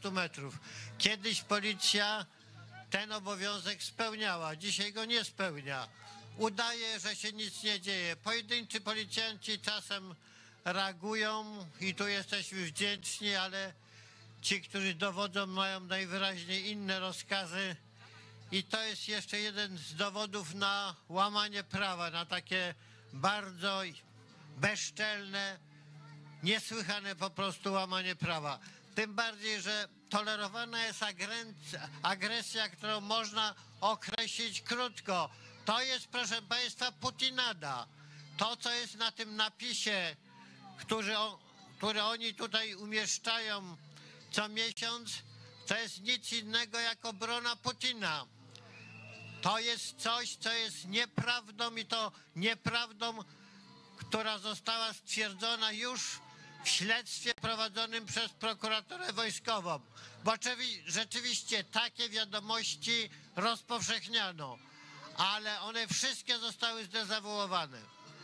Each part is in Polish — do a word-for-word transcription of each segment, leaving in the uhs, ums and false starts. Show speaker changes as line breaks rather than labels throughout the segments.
trzydziestu metrów. Kiedyś policja ten obowiązek spełniała, dzisiaj go nie spełnia. Udaje, że się nic nie dzieje. Pojedynczy policjanci czasem reagują i tu jesteśmy wdzięczni, ale ci, którzy dowodzą, mają najwyraźniej inne rozkazy i to jest jeszcze jeden z dowodów na łamanie prawa, na takie bardzo bezczelne, niesłychane po prostu łamanie prawa. Tym bardziej, że tolerowana jest agresja, agresja, którą można określić krótko. To jest, proszę państwa, Putinada. To, co jest na tym napisie, który, który oni tutaj umieszczają co miesiąc, to jest nic innego jak obrona Putina. To jest coś, co jest nieprawdą i to nieprawdą, która została stwierdzona już w śledztwie prowadzonym przez prokuraturę wojskową. Bo rzeczywiście takie wiadomości rozpowszechniano, ale one wszystkie zostały zdezawuowane.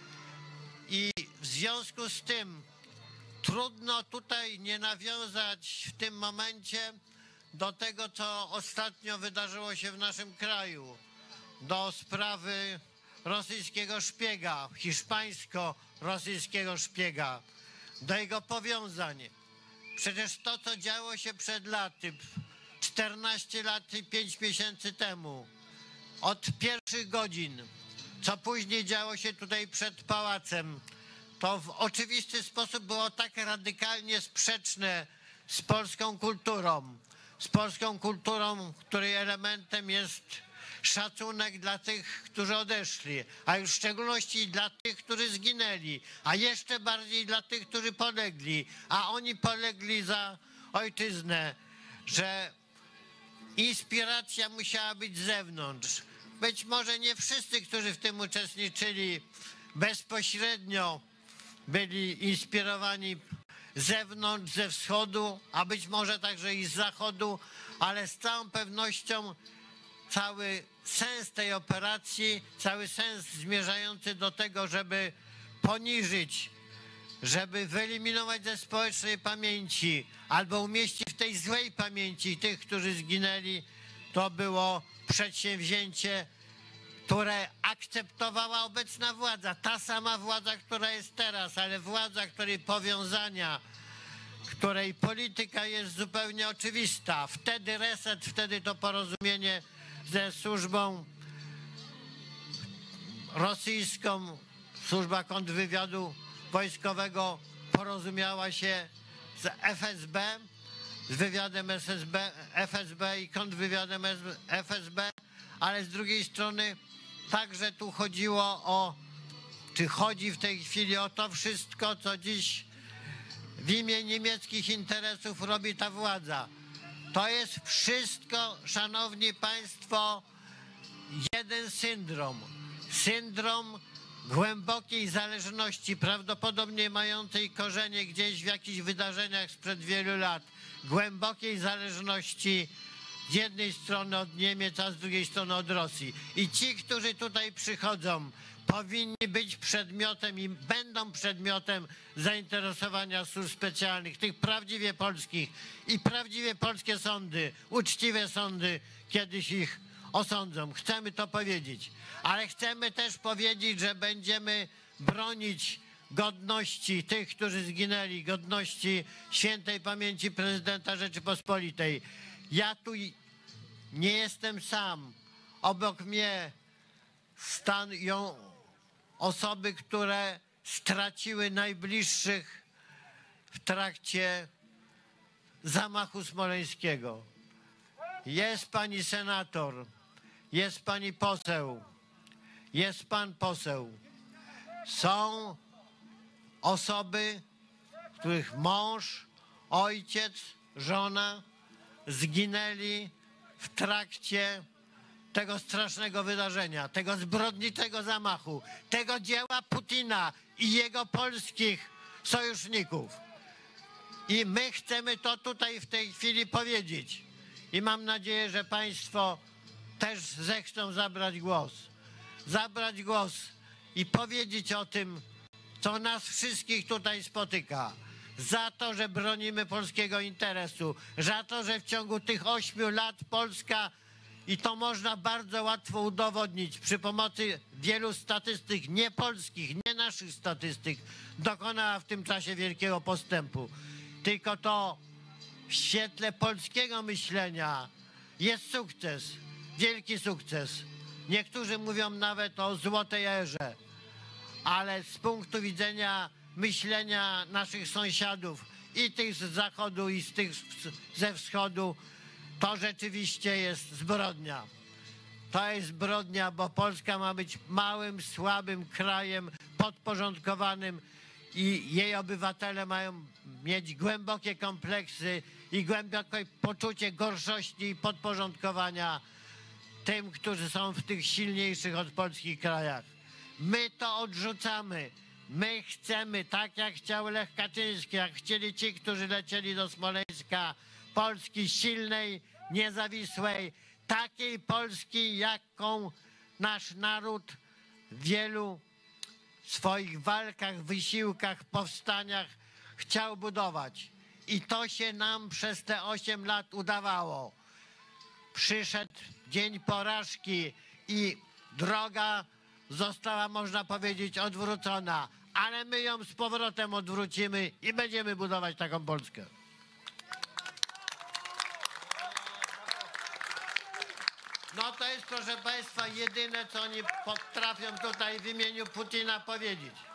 I w związku z tym trudno tutaj nie nawiązać w tym momencie do tego, co ostatnio wydarzyło się w naszym kraju, do sprawy rosyjskiego szpiega, hiszpańsko-rosyjskiego szpiega, do jego powiązań. Przecież to, co działo się przed laty, czternaście lat i pięć miesięcy temu, od pierwszych godzin, co później działo się tutaj przed pałacem, to w oczywisty sposób było tak radykalnie sprzeczne z polską kulturą, z polską kulturą, której elementem jest szacunek dla tych, którzy odeszli, a już w szczególności dla tych, którzy zginęli, a jeszcze bardziej dla tych, którzy polegli, a oni polegli za ojczyznę, że inspiracja musiała być z zewnątrz. Być może nie wszyscy, którzy w tym uczestniczyli, bezpośrednio byli inspirowani z zewnątrz, ze wschodu, a być może także i z zachodu, ale z całą pewnością cały sens tej operacji, cały sens zmierzający do tego, żeby poniżyć, żeby wyeliminować ze społecznej pamięci albo umieścić w tej złej pamięci tych, którzy zginęli, to było przedsięwzięcie, które akceptowała obecna władza. Ta sama władza, która jest teraz, ale władza, której powiązania, której polityka jest zupełnie oczywista. Wtedy reset, wtedy to porozumienie ze służbą rosyjską, służba kontrwywiadu wojskowego porozumiała się z F S B, z wywiadem S S B, F S B i kontrwywiadem F S B, ale z drugiej strony także tu chodziło o, czy chodzi w tej chwili o to wszystko, co dziś w imię niemieckich interesów robi ta władza. To jest wszystko, szanowni państwo, jeden syndrom. Syndrom głębokiej zależności, prawdopodobnie mającej korzenie gdzieś w jakichś wydarzeniach sprzed wielu lat. Głębokiej zależności z jednej strony od Niemiec, a z drugiej strony od Rosji. I ci, którzy tutaj przychodzą, powinni być przedmiotem i będą przedmiotem zainteresowania służb specjalnych, tych prawdziwie polskich, i prawdziwie polskie sądy, uczciwe sądy kiedyś ich osądzą. Chcemy to powiedzieć, ale chcemy też powiedzieć, że będziemy bronić godności tych, którzy zginęli, godności świętej pamięci prezydenta Rzeczypospolitej. Ja tu nie jestem sam. Obok mnie staną osoby, które straciły najbliższych w trakcie zamachu smoleńskiego. Jest pani senator, jest pani poseł, jest pan poseł. Są osoby, których mąż, ojciec, żona zginęli w trakcie tego strasznego wydarzenia, tego zbrodniczego zamachu, tego dzieła Putina i jego polskich sojuszników. I my chcemy to tutaj w tej chwili powiedzieć. I mam nadzieję, że państwo też zechcą zabrać głos. Zabrać głos i powiedzieć o tym, co nas wszystkich tutaj spotyka. za to, że bronimy polskiego interesu, za to, że w ciągu tych ośmiu lat Polska, i to można bardzo łatwo udowodnić przy pomocy wielu statystyk niepolskich, nie naszych statystyk, dokonała w tym czasie wielkiego postępu. Tylko to w świetle polskiego myślenia jest sukces, wielki sukces. Niektórzy mówią nawet o złotej erze, ale z punktu widzenia myślenia naszych sąsiadów i tych z zachodu i z tych ze wschodu, to rzeczywiście jest zbrodnia. To jest zbrodnia, bo Polska ma być małym, słabym krajem podporządkowanym i jej obywatele mają mieć głębokie kompleksy i głębokie poczucie gorszości i podporządkowania tym, którzy są w tych silniejszych od Polski krajach. My to odrzucamy. My chcemy, tak jak chciał Lech Kaczyński, jak chcieli ci, którzy lecieli do Smoleńska, Polski silnej, niezawisłej, takiej Polski, jaką nasz naród w wielu swoich walkach, wysiłkach, powstaniach chciał budować. I to się nam przez te osiem lat udawało. Przyszedł dzień porażki i droga została, można powiedzieć, odwrócona, ale my ją z powrotem odwrócimy i będziemy budować taką Polskę. No to jest, proszę Państwa, jedyne, co oni potrafią tutaj w imieniu Putina powiedzieć.